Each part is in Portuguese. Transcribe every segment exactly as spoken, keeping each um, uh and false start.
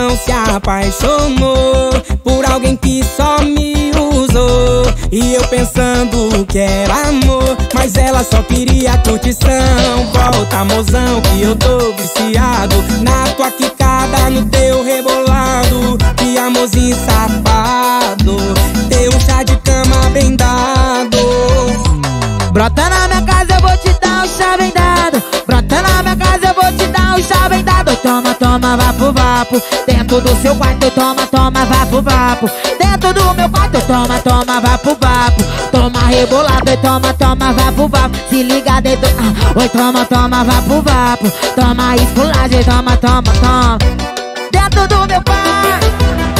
coração se apaixonou por alguém que só me usou. E eu pensando que era amor, mas ela só queria curtição. Volta, mozão, que eu tô viciado na tua quicada, no teu rebolado. Que amorzinho safado, teu um chá de cama bem dado. Brota na minha casa, eu vou te dar um chá bem dado. Brota na minha casa, eu vou te dar um chá bem dado. Toma, toma, vapo, vapo. Dentro do seu quarto, toma, toma, vapo, vapo. Dentro do meu quarto, toma, toma, vapo, vapo. Toma rebolado, e toma, toma, vapo, vapo. Se liga dentro, ah, oi, toma, toma, vapo, vapo. Toma esculagem, toma, toma, toma. Dentro do meu quarto.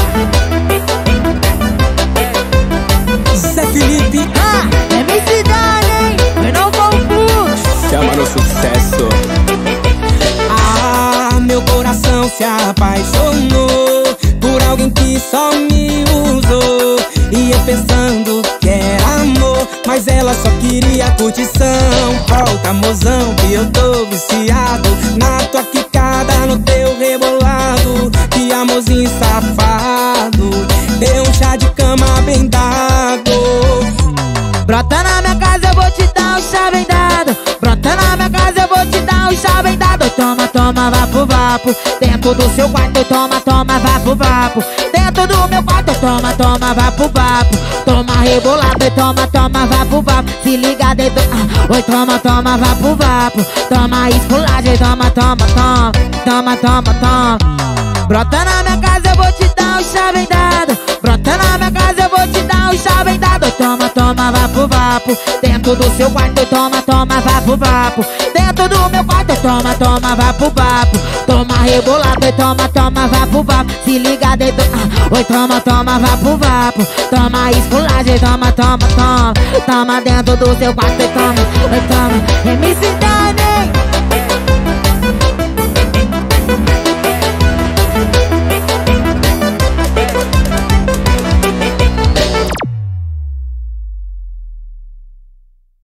Zé Felipe, ah, é minha cidade, hein? Eu não confundo. chama no sucesso. Ah, meu coração se apaixonou por alguém que só me usou. E eu pensando que era amor, mas ela só queria curtição. Volta, mozão, que eu tô viciado na tua quicada, no teu rebolado. Que amorzinho safado, deu um chá de cama bem dado. Brota na minha casa, eu vou te dar um chá bem dado. Brota na minha casa, eu vou te dar um chá bem dado. Toma, toma, vapo, vapo. Dentro do seu quarto, toma, toma, vapo, vapo. Dentro do meu quarto, toma, toma, vapo, vapo. Toma rebolado, e toma, toma, vapo, vapo. Se liga dentro, ah, oi, toma, toma, vapo, vapo. Toma esculagem, toma, toma, toma. Toma, toma, toma. Brota na minha casa, eu vou te dar um chá bem dado. Brota na minha casa, eu vou te dar um chá bem dado. Toma, toma, vapo, vapo. Dentro do seu quarto, toma, toma, vapo, vapo. Dentro do meu quarto, toma, toma, vapo, vapo. Toma rebolado, e toma, toma, vapo, vapo. Se liga dentro, ah, oi, toma, toma, vapo, vapo. Toma esculagem, toma, toma, toma. Toma dentro do seu quarto, e toma, oi, toma.